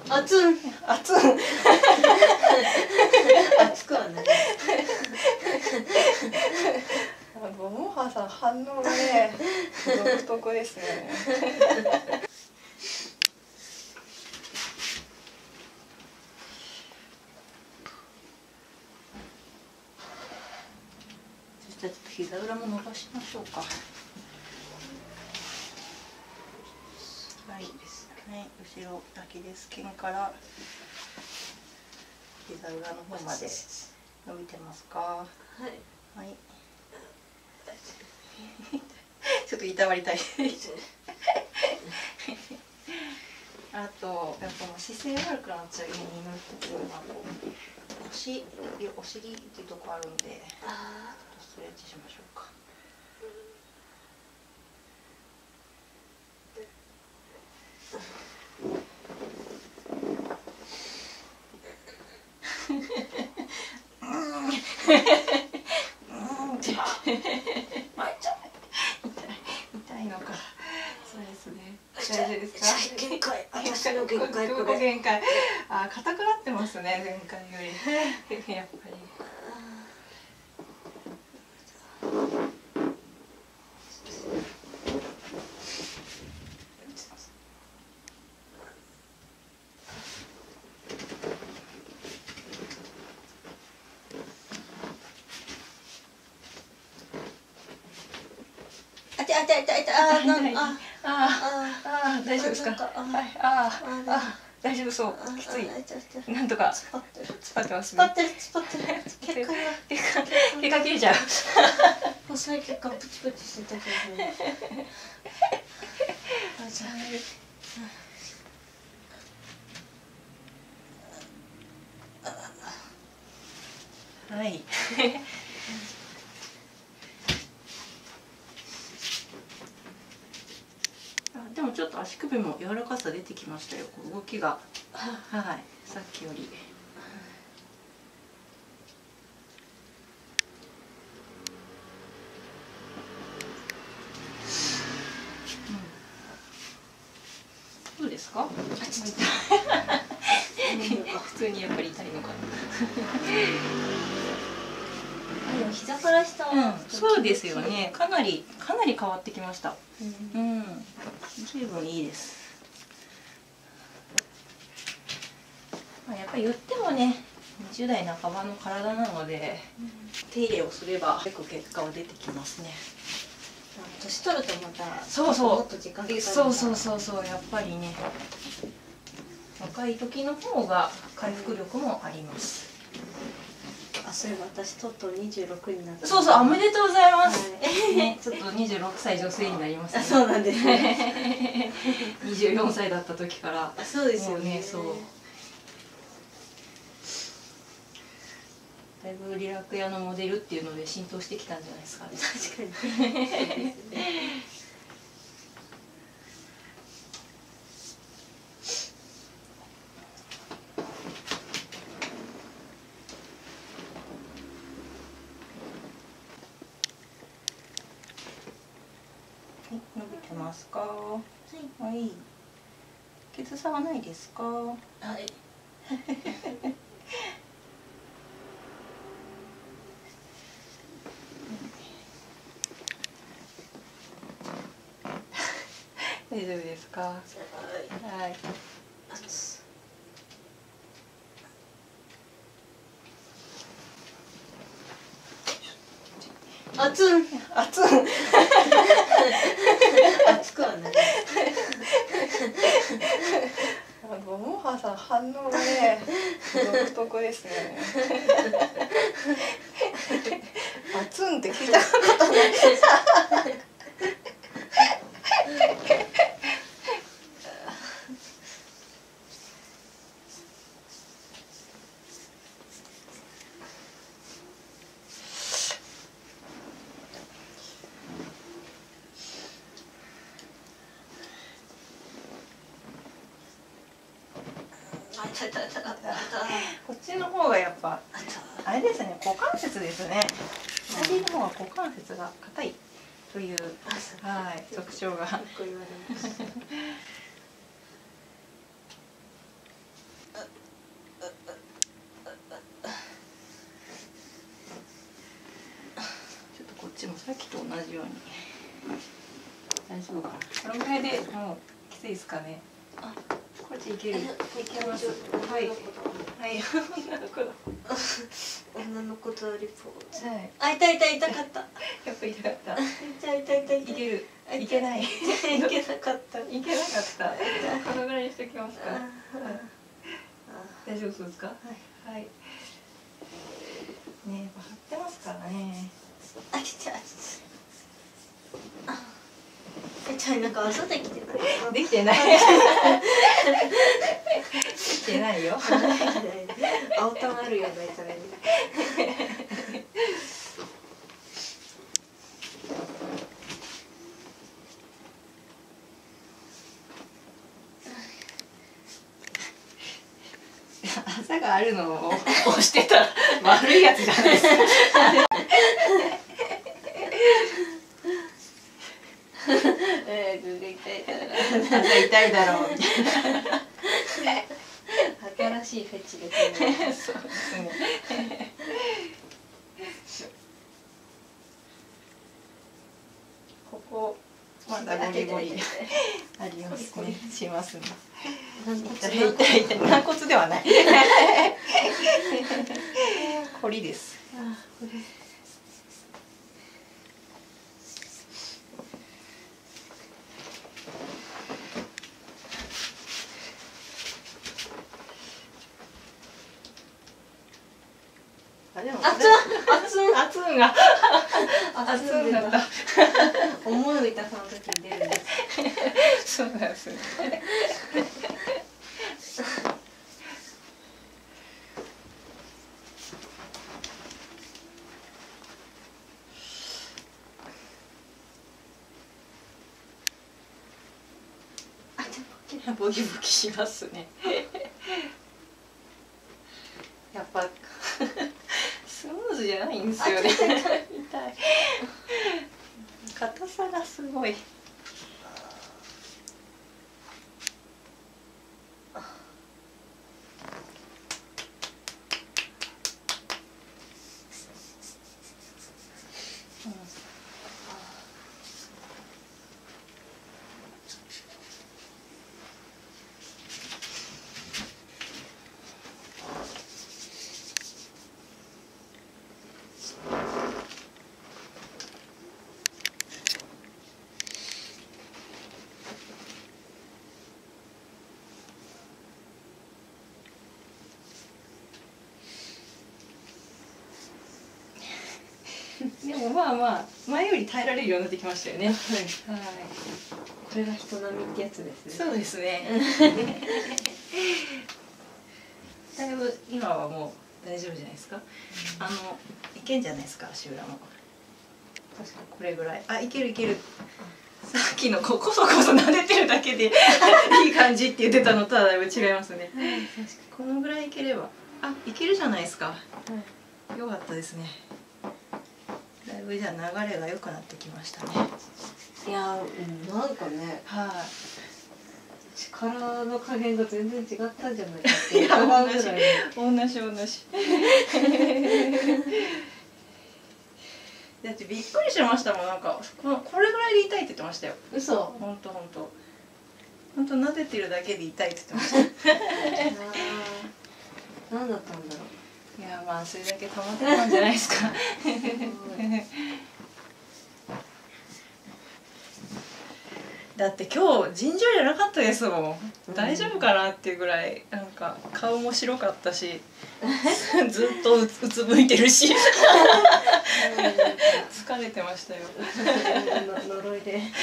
あつん。 あつん。 熱くはない。 もはさん反応がね独特ですね。そしたらちょっと膝裏も伸ばしましょうか。はいですね。後ろアキレス腱から膝裏の方まで伸びてますか。はい。はい。ちょっといたわりたい。あとやっぱ姿勢悪くなっちゃう原因の一つはお尻っていうとこあるんで、ちょっとストレッチしましょうか。痛いのか。そうですね。大丈夫ですか。 限界。私の限界こここれ。 限界。あ、硬くなってますね前回より。やっぱり。大丈夫ですか。はい、大丈夫そう。きつい。なんとか突っ張ってます。 突っ張ってる。血管が毛が切れちゃう。 細い血管プチプチしてたけど。 はい。でもちょっと足首も柔らかさ出てきましたよ。動きが、はい、さっきより。どうですか？普通にやっぱり痛いのかな。 膝から下は、 そうですよね。かなり変わってきました。随分いいです。やっぱり言ってもね、20代半ばの体なので、手入れをすれば結構結果は出てきますね。 年取るとまたもっと時間かかる。 そうやっぱりね、若い時の方が回復力もあります。 そういえば私とうとう26になった。 おめでとうございます。ちょっと26歳女性になりますね。 そうなんですね。 24歳だった時から。 そうですよね。 だいぶリラク屋のモデルっていうので浸透してきたんじゃないですかね。 確かに。 伸びてますか。はい。傷さはないですか。はい。大丈夫ですか。はい。 熱ん。熱くはない。 もはさん反応がね独特ですね。熱んって聞いたことない。こっちの方がやっぱあれですね、股関節ですね。左の方は股関節が硬いという、はい、特徴が。 ちもさっきと同じように。 大丈夫かな。 このぐらいでもうきついですかね。 あ、 こっちいける。いけます。はい。はい。女の子だ。 女の子とリポート。 はい。 あ、痛い痛い痛かった。 やっぱ痛かった。 痛い痛い痛い。 いける。いけない。いけなかった。 けなかった。このぐらいにしておきますか。大丈夫ですか。はい。はい。ね、張ってますからね。 あ、来た。じゃあなんか朝できてない。 できてない。できてないよ。 青たまるよね、それに。 朝があるのを押してたら悪いやつじゃないですか。朝痛いだろうみたいな。 新しいフェチですね。 そうですね。ここまだゴリゴリありますね。しますね。痛い痛い軟骨ではない。こりです。あ、でも熱んが熱んだった。 思い痛さの時に出るんです。 そうなんですね。ボキボキしますね。やっぱスムーズじゃないんですよね。痛い。硬さがすごい。でもまあまあ前より耐えられるようになってきましたよね。はい。 これが人並みってやつですね。 そうですね。だいぶ今はもう大丈夫じゃないですか。いけんじゃないですか、足裏も。確かこれぐらい。あ、いけるいける。さっきのこそ撫でてるだけでいい感じって言ってたのとはだいぶ違いますね。このぐらいいければ、あ、いけるじゃないですか。よかったですね。だいぶじゃあ流れが良くなってきましたね。 いや、なんかね、 はい。 力の加減が全然違ったんじゃないかっていや、 疑うぐらい。 同じ。だってびっくりしましたもん。なんかこれぐらいで痛いって言ってましたよ。 嘘。 本当撫でてるだけで痛いって言ってました。 何だったんだろう。 いや、まあそれだけ溜まってたんじゃないですか。だって今日尋常じゃなかったですもん。大丈夫かなっていうぐらいなんか顔も白かったしずっとうつむいてるし疲れてましたよ。 呪いで。ね。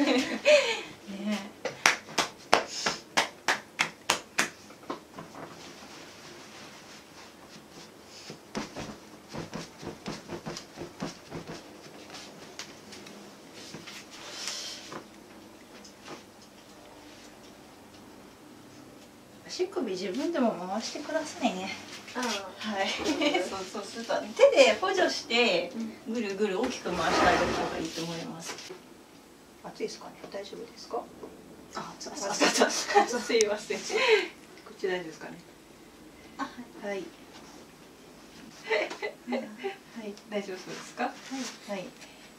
足首自分でも回してくださいね。 ああ、 はい。そうすると手で補助してぐるぐる大きく回してあげた方がいいと思います。熱いですかね。大丈夫ですか。あ、すいません。こっち大丈夫ですかね。はい。はい、大丈夫そうですか。はい。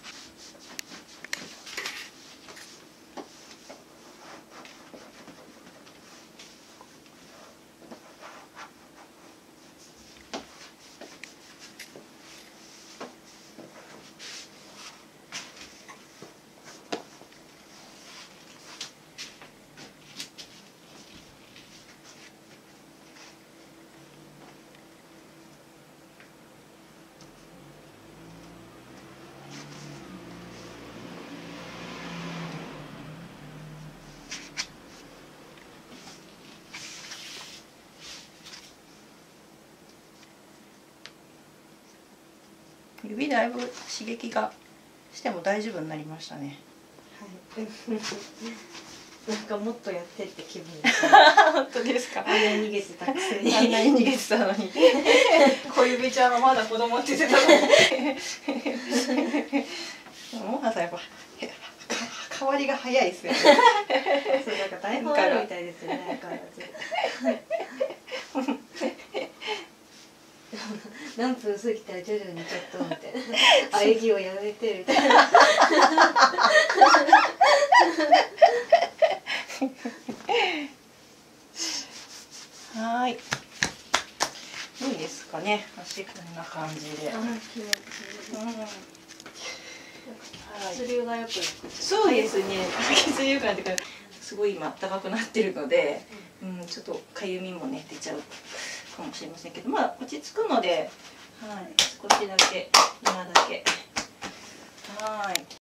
指だいぶ刺激がしても大丈夫になりましたね。 はいなんかもっとやってって気分です、ね、 本当ですか。 あんなに逃げてたくせにあんなに逃げてたのに小指ちゃんはまだ子供って言ってたのにもはさんやっぱ変わりが早いですよねそうなんか台本あるみたいですよね。相変わらず何分過ぎたら徐々にちょっとみたいな喘ぎをやめてみたいなはい。いいですかね。足こんな感じで。 気持ちいい。血流が良くなって。 そうですね。血流感っていうか、すごい今暖かくなってるので、ちょっとかゆみもね出ちゃうかもしれませんけど、まあ落ち着くので、はい、少しだけ今だけ、はい。